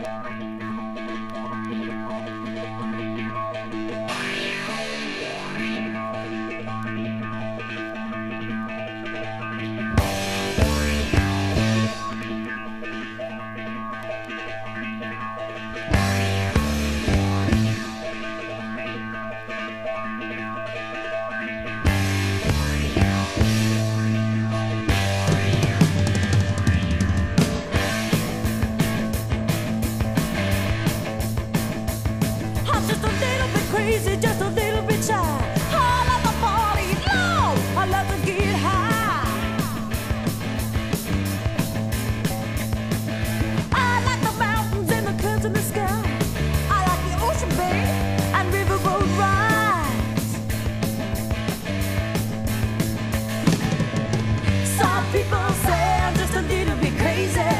Crazy, just a little bit shy. I love the party, no, I love to get high. I like the mountains and the clouds in the sky. I like the ocean, babe, and riverboat rides. Some people say I'm just a little bit crazy.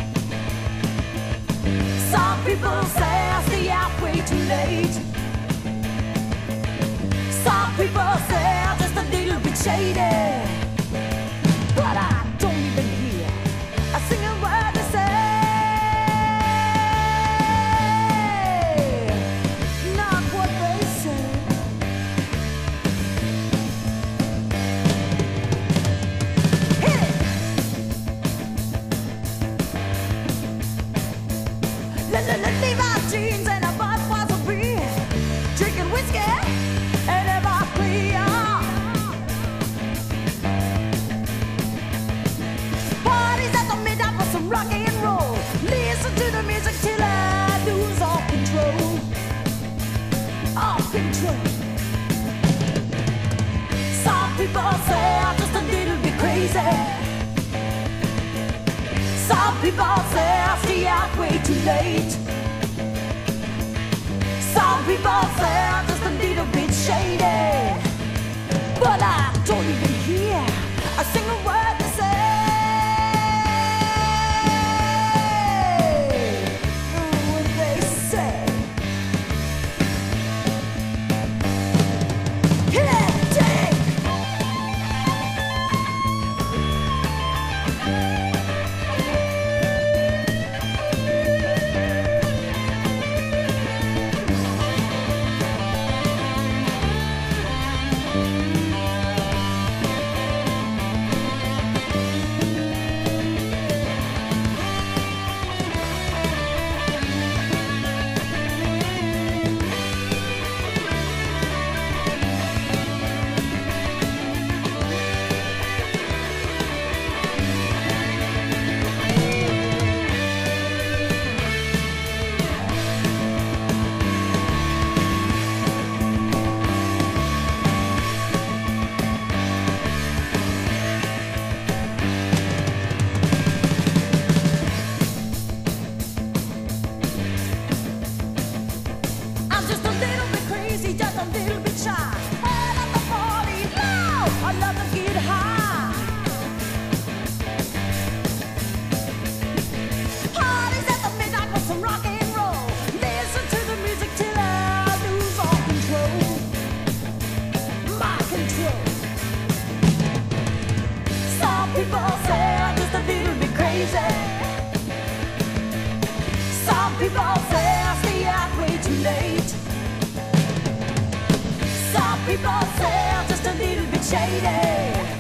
Some people say I stay out way too late. Some people say I'm just a little bit shady, but I don't even hear a single word they say. Not what they say. Hit it! Leave our jeans and a Budweiser beer, drinking whiskey. Rock and roll, listen to the music till I lose all control. All control. Some people say I'm just a little bit crazy. Some people say I stay out way too late. Some people say I'm just a little bit shady, but I don't even hear a single word they say. Just a little bit shy. I love the party, no, I love to get high. Parties at the midnight with some rock and roll. Listen to the music till I lose all control. My control. Some people say I'm just a little bit crazy. Some people say I stay out way too late. Some people say I'm just a little bit shady.